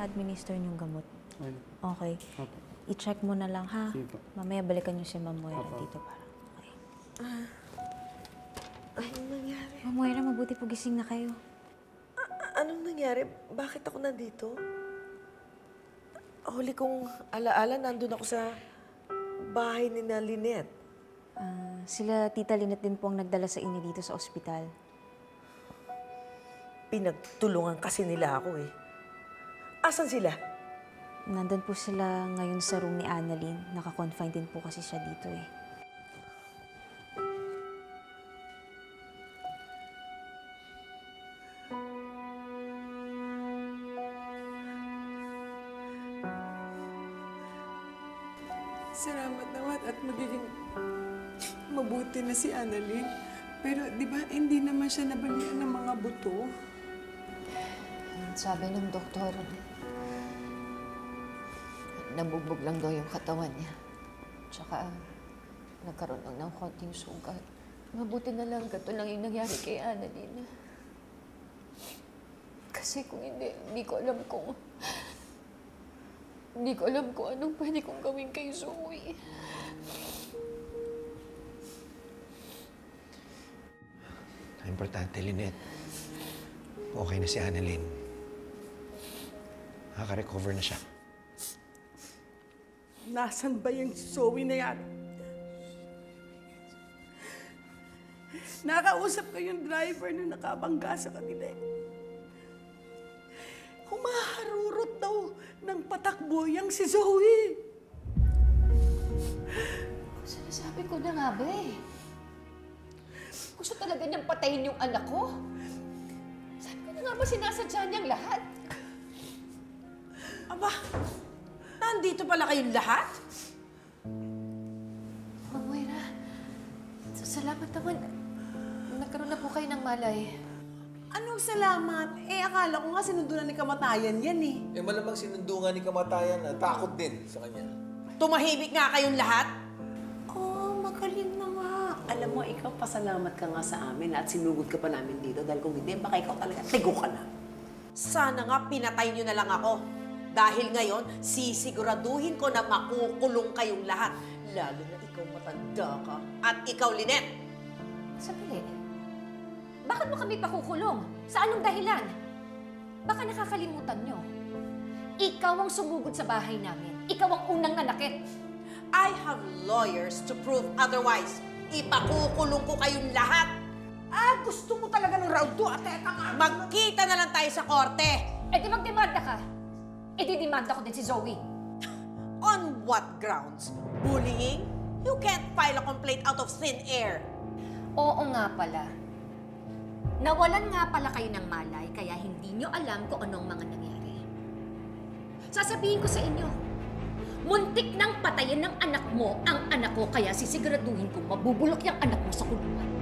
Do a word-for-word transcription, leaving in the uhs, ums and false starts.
ina-administer niyong gamot? Ay. Okay. Opo. I-check mo na lang, ha? Sige po. Mamaya balikan niyo si Ma'am Moira Opo. dito para. Okay. Ah. Ay, anong nangyari? Ma'am Moira, mabuti po gising na kayo. A- anong nangyari? Bakit ako nandito? Huli kong alaala, nandun ako sa bahay ni na Lynette. Ah, sila Tita Lynette din po ang nagdala sa inyo dito sa ospital. Pinagtulungan kasi nila ako eh. Asan sila? Nandun po sila ngayon sa room ni Annalyn. Naka-confine din po kasi siya dito eh. Salamat naman at magiging mabuti na si Annalyn. Pero di ba hindi naman siya nabalian ng mga buto? Sabi ng doktor, nabugbog lang daw yung katawan niya. Tsaka nagkaroon lang ng konting sugat. Mabuti na lang, gato lang yung nangyari kay Annalyn. Kasi kung hindi, hindi ko alam kung... Hindi ko alam kung anong pwede kong gawin kay Zoe. Importante, Lynette. Okay na si Annalyn. Nakaka-recover na siya. Nasaan ba yung Zoe na yan? Nakausap ko yung driver na nakabangga sa kanila eh. Humaharurot daw ng patakbo yung si Zoe. Sinasabi ko na nga ba eh. Gusto talaga niyang patayin yung anak ko. Sabi ko na nga ba sinasadya niyang lahat? Aba, nandito pala kayong lahat? Ma'am Moira, salamat naman. Nagkaroon na po kayo ng malay. Anong salamat? Eh, akala ko nga sinundo na ni kamatayan yan eh. Eh, malamang sinundo nga ni kamatayan na takot din sa kanya. Tumahimik nga kayong lahat? Oh, magaling na nga. Alam mo, ikaw pasalamat ka nga sa amin at sinugod ka pa namin dito dahil kung hindi, baka ikaw talaga tigo ka na. Sana nga pinatay niyo na lang ako. Dahil ngayon, sisiguraduhin ko na makukulong kayong lahat. Lalo na ikaw matanda ka. At ikaw, Lynette. Sandali. Bakit mo kami pakukulong? Sa anong dahilan? Baka nakakalimutan nyo. Ikaw ang sumugod sa bahay namin. Ikaw ang unang nanakit. I have lawyers to prove otherwise. Ipakukulong ko kayong lahat. Ah, gusto mo talaga ng round two at teka nga. Magkita na lang tayo sa korte. E di magdemanda ka. E di demanda ko din si Zoe. On what grounds? Bullying? You can't file a complaint out of thin air. Oo nga pala. Nawalan nga pala kayo ng malay, kaya hindi nyo alam kung anong mga nangyari. Sasabihin ko sa inyo, muntik nang patayin ng anak mo ang anak ko, kaya sisiguraduhin kong mabubulok yung anak mo sa kulungan.